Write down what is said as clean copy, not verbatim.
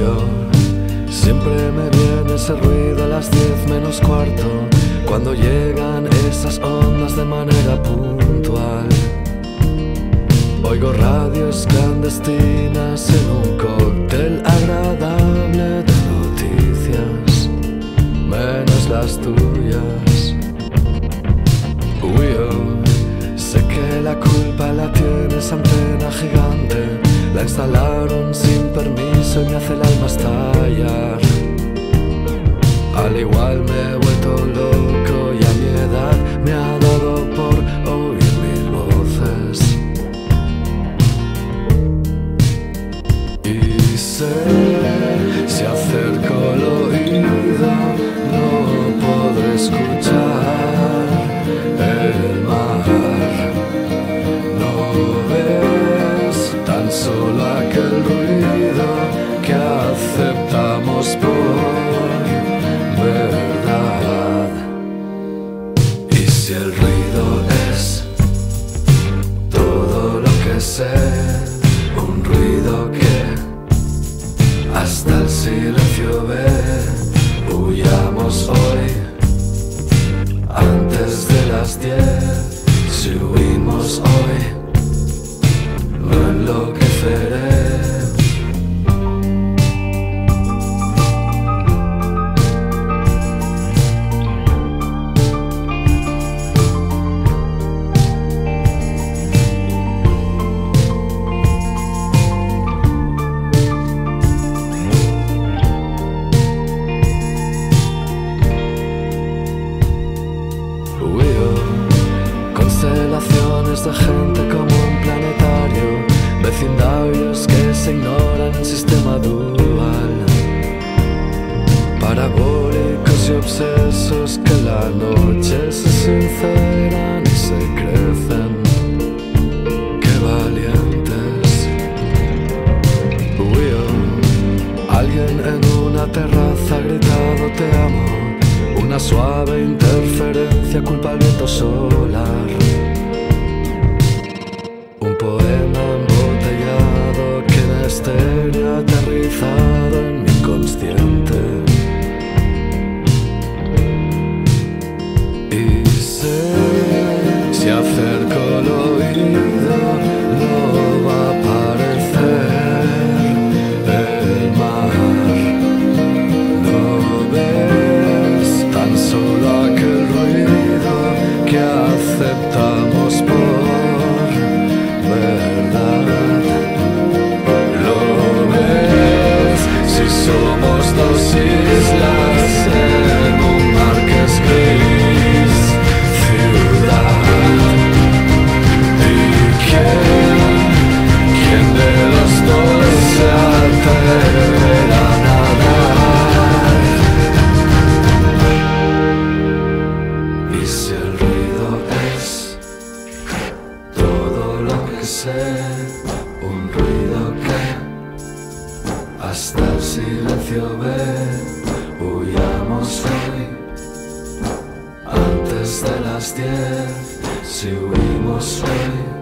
Siempre me viene ese ruido a las 10:45, cuando llegan esas ondas de manera puntual. Oigo radios clandestinas en un cóctel agradable de noticias, menos las tuyas. Sé que la culpa la tiene esa antena gigante. La instalaron sin permiso y me hace el alma estallar. Al igual me he vuelto loco y a mi edad me ha dado por oír mil voces. Y sé, si acerco el oído no podré escuchar el mar. No ves tan solo aquel ruido que aceptamos por verdad. Y si el ruido es todo lo que sé, un ruido que hasta el silencio ve, huyamos hoy antes de las 10. Si huimos hoy, no enloqueceré. Constelaciones de gente como un planetario, vecindarios que se ignoran en sistema dual, parabólicos y obsesos que en la noche se sinceran y se crecen. ¡Qué valientes! Alguien en una terraza ha gritado te amo. Una suave interferencia culpa al viento solar. Un poema embotellado que en estéreo ha aterrizado en mi inconsciente. Y sé, si acerco el oído no va a aparecer el mar. No ves tan solo aquel ruido que aceptamos por verdad. Lo ves, si somos dos islas en un mar que es gris, ciudad. ¿Y quién de los dos se atreverá a nadar? Y si el ruido es todo lo que sé, un ruido que hasta el silencio ve, huyamos hoy antes de las 10. Si huimos hoy,